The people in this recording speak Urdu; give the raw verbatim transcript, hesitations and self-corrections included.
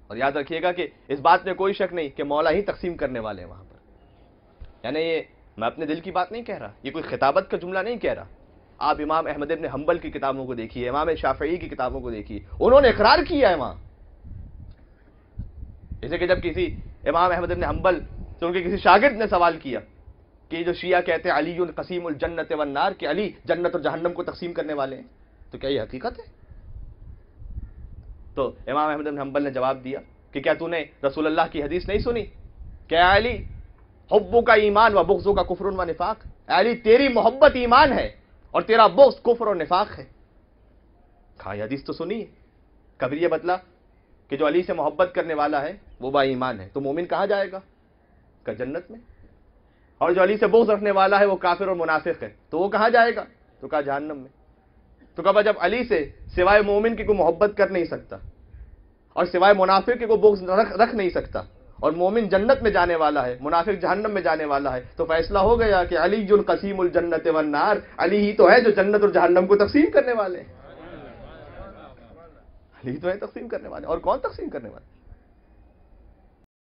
اور یاد رکھیے گا کہ اس بات میں کوئی شک نہیں کہ مولا ہی تقسیم کرنے والے ہیں وہاں پر. یعنی یہ میں اپنے دل کی بات نہیں کہہ رہا, یہ کوئی خطابت کا جملہ نہیں کہہ رہا. آپ امام احمد ابن حنبل کی کتابوں کو دیکھیے, امام شافعی کی کتابوں کو دیکھیے, انہوں نے اقرار کیا ہے وہاں. جیسے کہ جب کسی امام احمد ابن حنبل سے ان کے کسی شاگرد نے سوال کیا کہ جو شیعہ کہتے ہیں علی قسیم الجنت والنار, کہ علی جنت اور جہنم کو تقسیم کرنے والے ہیں, تو کیا یہ حقیقت ہے؟ تو امام احمد بن حنبل نے جواب دیا کہ کیا تو نے رسول اللہ کی حدیث نہیں سنی کہ اے علی حبو کا ایمان و بغضو کا کفر و نفاق, اے علی تیری محبت ایمان ہے اور تیرا بغض کفر و نفاق ہے. کہا یہ حدیث تو سنی ہے, کبھی یہ بتلا کہ جو علی سے محبت کرنے والا ہے وہ با ایمان ہے تو مومن کہا جائے گا کہ جنت میں, اور جو علی سے بغض رکھنے والا ہے وہ کافر اور منافق ہے تو وہ کہاں جائے گا؟ تو کہا جہنم میں. تو کہا جب علی سے سوائے مومن کی کوئی محبت کر نہیں سکتا اور سوائے منافق کے کوئی بغض رکھ, رکھ نہیں سکتا, اور مومن جنت میں جانے والا ہے, منافق جہنم میں جانے والا ہے, تو فیصلہ ہو گیا کہ علی جو قسیم الجنت والنار, علی ہی تو ہے جو جنت اور جہنم کو تقسیم کرنے والے ہیں. علی تو ہے تقسیم کرنے والے, اور کون تقسیم کرنے والے؟